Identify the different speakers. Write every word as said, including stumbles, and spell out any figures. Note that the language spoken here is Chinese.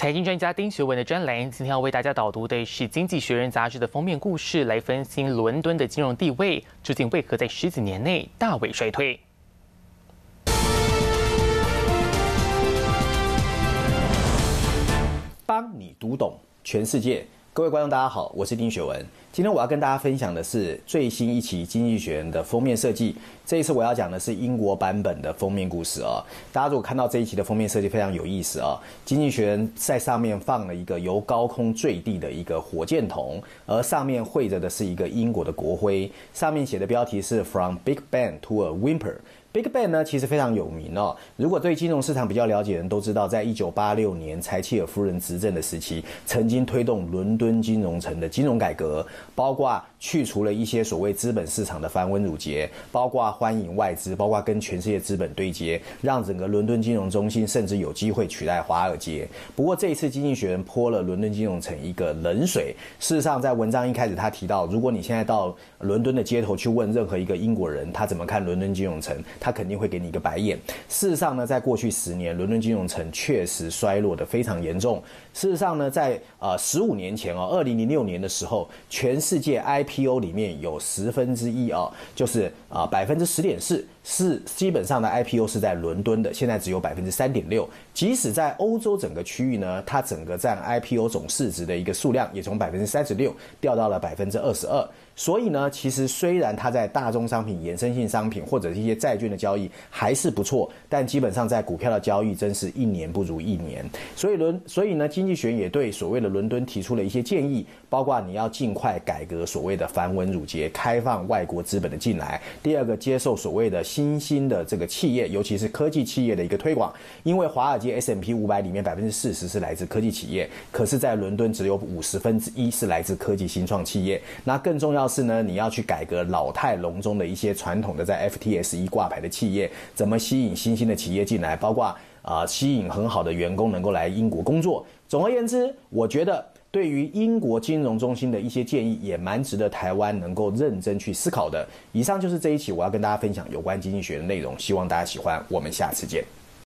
Speaker 1: 财经专家丁学文的专栏，今天要为大家导读的是《经济学人》杂志的封面故事，来分析伦敦的金融地位究竟为何在十几年内大为衰退。
Speaker 2: 帮你读懂全世界。各位观众，大家好，我是丁学文。今天我要跟大家分享的是最新一期《经济学人》的封面设计。这一次我要讲的是英国版本的封面故事啊。大家如果看到这一期的封面设计非常有意思啊，《经济学人》在上面放了一个由高空坠地的一个火箭筒，而上面绘着的是一个英国的国徽，上面写的标题是 From Big Bang to a Whimper。Big Bang 呢，其实非常有名哦。如果对金融市场比较了解的人都知道，在一九八六年柴契尔夫人执政的时期，曾经推动伦敦金融城的金融改革，包括去除了一些所谓资本市场的繁文缛节，包括欢迎外资，包括跟全世界资本对接，让整个伦敦金融中心甚至有机会取代华尔街。不过这一次经济学人泼了伦敦金融城一个冷水。事实上，在文章一开始他提到，如果你现在到伦敦的街头去问任何一个英国人，他怎么看伦敦金融城，他肯定会给你一个白眼。事实上呢，在过去十年，伦敦金融城确实衰落得非常严重。事实上呢，在呃十五年前哦，二零零六年的时候，全世界 I P O 里面有十分之一哦，就是啊百分之十点四。是基本上的 I P O 是在伦敦的，现在只有 百分之三点六。 即使在欧洲整个区域呢，它整个占 I P O 总市值的一个数量也从 百分之三十六 掉到了 百分之二十二。所以呢，其实虽然它在大宗商品、衍生性商品或者一些债券的交易还是不错，但基本上在股票的交易真是一年不如一年。所以伦，所以呢，经济学人也对所谓的伦敦提出了一些建议，包括你要尽快改革所谓的繁文缛节，开放外国资本的进来。第二个，接受所谓的新兴的这个企业，尤其是科技企业的一个推广。因为华尔街 S and P 五百里面 百分之四十 是来自科技企业，可是在伦敦只有五十分之一是来自科技新创企业。那更重要是呢，你要去改革老态龙钟的一些传统的在 F T S E 挂牌的企业，怎么吸引新兴的企业进来，包括啊、呃、吸引很好的员工能够来英国工作。总而言之，我觉得对于英国金融中心的一些建议也蛮值得台湾能够认真去思考的。以上就是这一期我要跟大家分享有关经济学的内容，希望大家喜欢，我们下次见。